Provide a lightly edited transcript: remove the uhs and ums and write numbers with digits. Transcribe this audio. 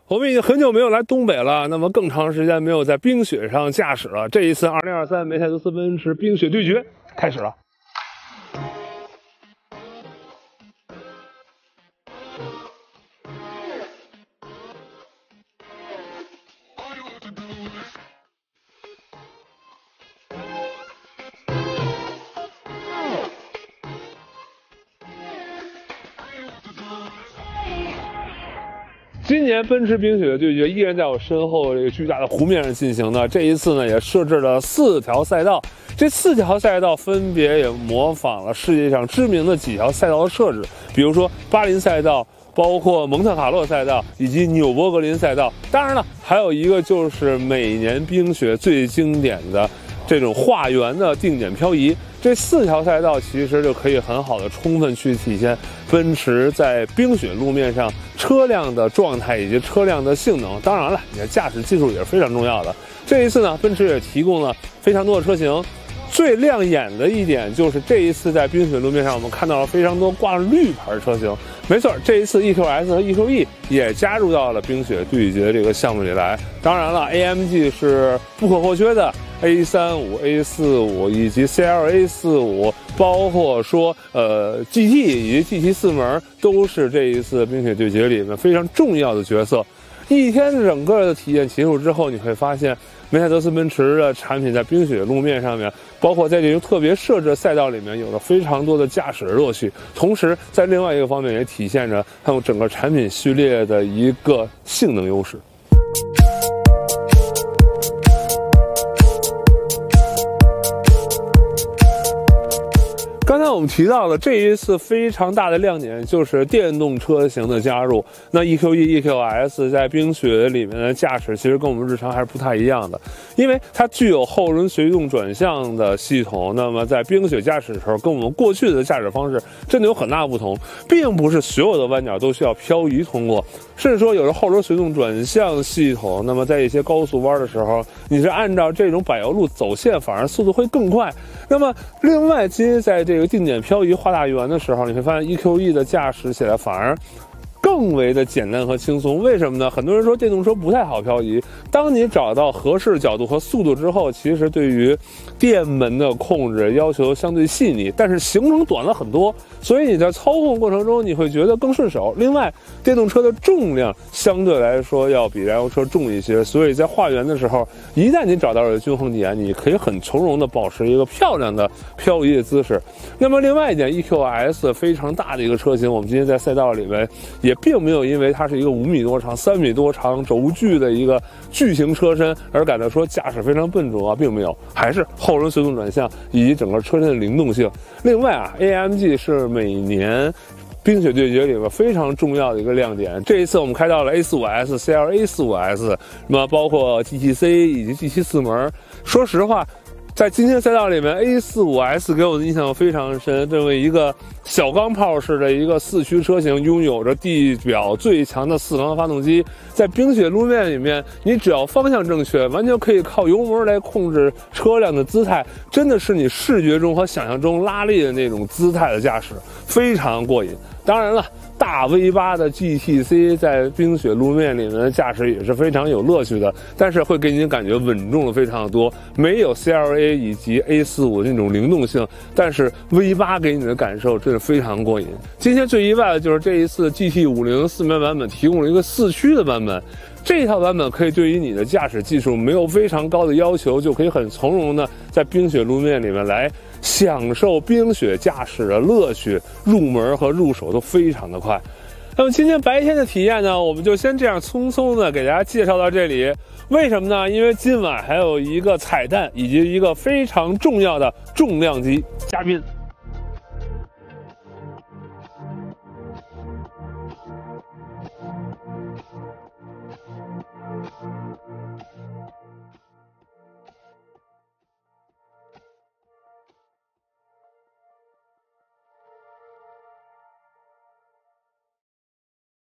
我们已经很久没有来东北了，那么更长时间没有在冰雪上驾驶了。这一次2023梅赛德斯奔驰冰雪对决开始了。今年奔驰冰雪对决依然在我身后这个巨大的湖面上进行的。这一次呢，也设置了4条赛道，这4条赛道分别也模仿了世界上知名的几条赛道的设置，比如说巴林赛道，包括蒙特卡洛赛道以及纽博格林赛道。当然了，还有一个就是每年冰雪最经典的这种画圆的定点漂移。这4条赛道其实就可以很好的充分去体现奔驰在冰雪路面上车辆的状态以及车辆的性能。当然了，你的驾驶技术也是非常重要的。这一次呢，奔驰也提供了非常多的车型。最亮眼的一点就是这一次在冰雪路面上，我们看到了非常多挂绿牌车型。没错，这一次 EQS 和 EQE 也加入到了冰雪对决这个项目里来。当然了 ，AMG 是不可或缺的。A35、A45 以及 CLA45， 包括说GT 以及 GT4门都是这一次冰雪对决里面非常重要的角色。一天整个的体验结束之后，你会发现梅赛德斯奔驰的产品在冰雪路面上面，包括在这种特别设置赛道里面，有了非常多的驾驶乐趣。同时，在另外一个方面也体现着它们整个产品序列的一个性能优势。刚才我们提到了这一次非常大的亮点就是电动车型的加入。那 EQE、EQS 在冰雪里面的驾驶其实跟我们日常还是不太一样的，因为它具有后轮随动转向的系统。那么在冰雪驾驶的时候，跟我们过去的驾驶方式真的有很大不同，并不是所有的弯角都需要漂移通过，甚至说有了后轮随动转向系统，那么在一些高速弯的时候，你是按照这种柏油路走线，反而速度会更快。那么另外，今天在这个定点漂移画大圆的时候，你会发现 EQE 的驾驶起来反而更为的简单和轻松。为什么呢？很多人说电动车不太好漂移，当你找到合适角度和速度之后，其实对于电门的控制要求相对细腻，但是行程短了很多，所以你在操控过程中你会觉得更顺手。另外，电动车的重量相对来说要比燃油车重一些，所以在画圆的时候，一旦你找到了均衡点，你可以很从容的保持一个漂亮的漂移的姿势。那么另外一点 ，EQS 非常大的一个车型，我们今天在赛道里面也并没有因为它是一个5米多长、3米多长轴距的一个巨型车身而感到说驾驶非常笨拙啊，并没有，还是后轮随动转向以及整个车身的灵动性。另外啊 ，AMG 是每年冰雪对决里面非常重要的一个亮点。这一次我们开到了 A45S、CLA45S， 那么包括 GTC 以及 GT4门。说实话，在今天赛道里面 ，A45S 给我的印象非常深。这么一个小钢炮式的一个4驱车型，拥有着地表最强的4缸发动机，在冰雪路面里面，你只要方向正确，完全可以靠油门来控制车辆的姿态，真的是你视觉中和想象中拉力的那种姿态的驾驶，非常过瘾。当然了，大 V8 的 GTC 在冰雪路面里面的驾驶也是非常有乐趣的，但是会给你感觉稳重了非常的多，没有 CLA 以及 A45 那种灵动性，但是 V8 给你的感受真的非常过瘾。今天最意外的就是这一次 GT50 4门版本提供了一个4驱的版本。这套版本可以对于你的驾驶技术没有非常高的要求，就可以很从容的在冰雪路面里面来享受冰雪驾驶的乐趣，入门和入手都非常的快。那么今天白天的体验呢，我们就先这样匆匆的给大家介绍到这里。为什么呢？因为今晚还有一个彩蛋以及一个非常重要的重量级嘉宾。